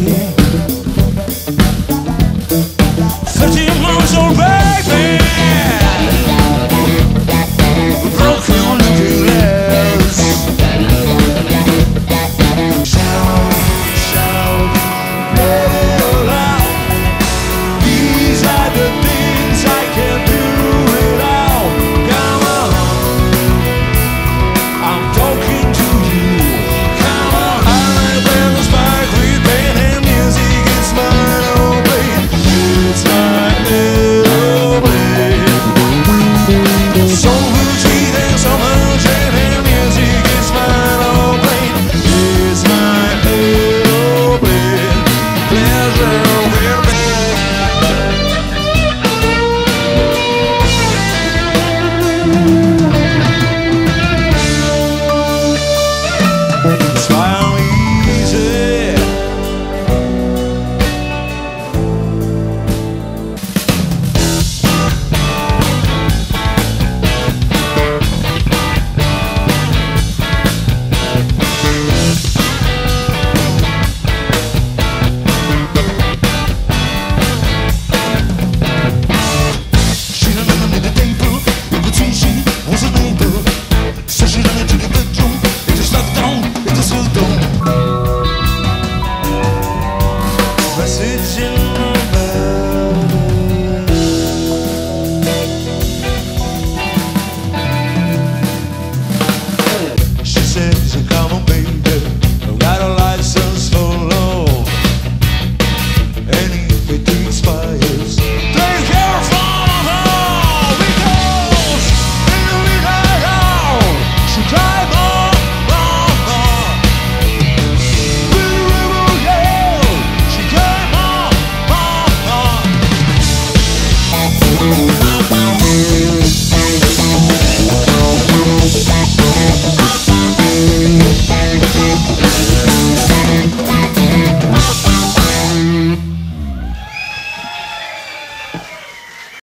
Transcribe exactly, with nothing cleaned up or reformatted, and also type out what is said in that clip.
Thirty months old baby, broke your looking glass. Shout, shout, let it all out. These are the things I can do without. Come on, I'm talking to you. Come on, I wear the spark with pain and music. It's mine, oh babe. It's mine, oh babe. So good, sweet and so much, and music is mine, oh babe. It's mine, oh babe. Pleasure with me. Smile easy. She done under the table, in between she was a neighbor. So she ran into the bedroom, it just locked down, it just held down. Message in